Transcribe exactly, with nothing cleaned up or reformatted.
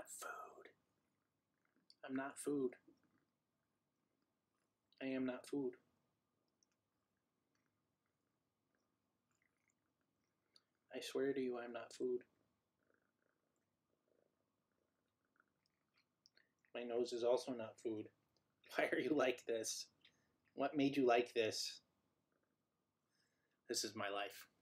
not food. I'm not food. I am not food. I swear to you, I'm not food. My nose is also not food. Why are you like this? What made you like this? This is my life.